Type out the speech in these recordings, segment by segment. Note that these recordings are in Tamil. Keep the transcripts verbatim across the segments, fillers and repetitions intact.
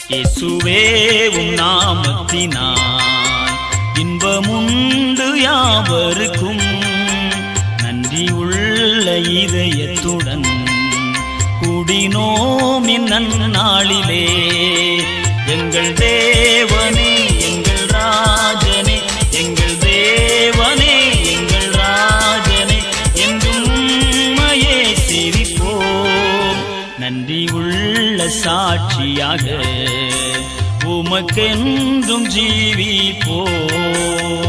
இயேசுவே உம் நாமத்தினால் இன்பமுண்டு யாவருக்கும். நன்றி உள்ள இதயத்துடன் கூடினோம் இந்நன்னாளிலே. எங்கள் தேவனே எங்கள் ராஜனே, எங்கள் தேவனே எங்கள் ராஜனே, என்றும் உம்மையே சேவிப்போம். நன்றி உள்ள சாட்சியாக உமக்கென்றும் ஜீவிப்போம்.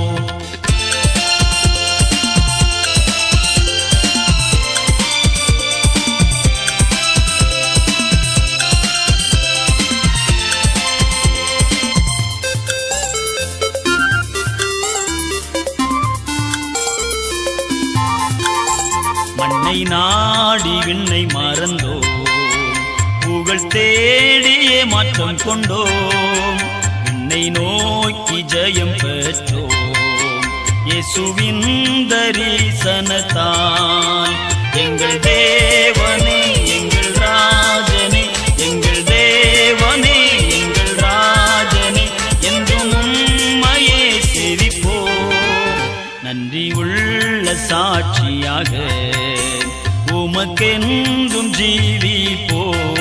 மண்ணை நாடி விண்ணை மறந்தோம், புகழ் தேடியே மாற்றம் கொண்டோம். விண்ணை நோக்கி ஜெயம் பெற்றோம் இயேசுவின் தரிசனத்தான். எங்கள் தேவனே எங்கள் ராஜனே, எங்கள் தேவனே எங்கள் ராஜனே, என்றும் உம்மையே சேவிப்போம். நன்றி உள்ள சாட்சியாக உமக்கென்றும் ஜீவிப்போம்.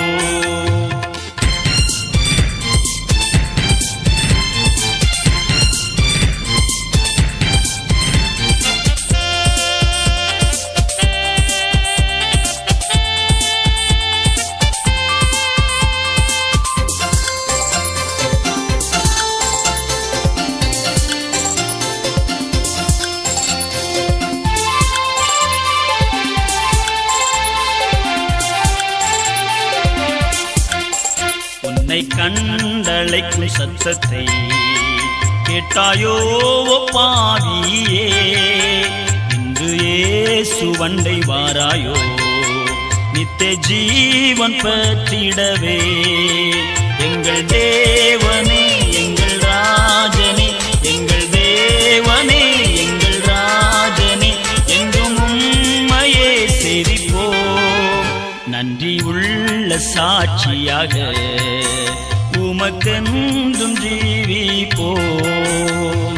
உன்னை கண்டழைக்கும் சத்தத்தை கேட்டாயோ பாவியே, இன்று இயேசு வண்டை வாராயோ நித்திய ஜீவன் பெற்றிடவே. எங்கள் தேவனே எங்கள் ராஜனே, எங்கள் தேவனே எங்கள் ராஜனே, என்றும் உம்மையே சேவிப்போம். நன்றி உள்ள சாட்சியாக உமக்கென்றும் ஜீவிப்போம்.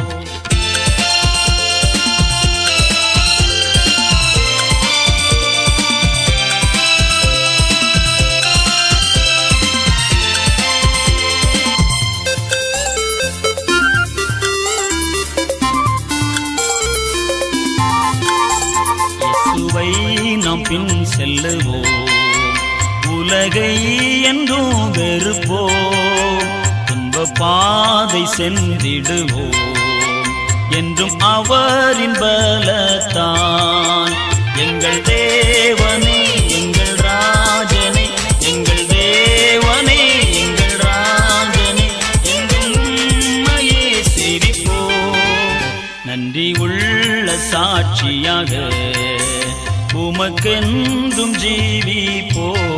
இயேசுவை நாம் பின் செல்லுவோம், உலகை என்றும் வெறுப்போம். துன்ப பாதை சென்றிடுவோம் என்றும் அவரின் பலத்தான். எங்கள் தேவனே எங்கள் ராஜனே, எங்கள் தேவனே எங்கள் ராஜனே, என்றும் உம்மையே சேவிப்போம். நன்றி உள்ள சாட்சியாக உமக்கென்றும் ஜீவிப்போம்.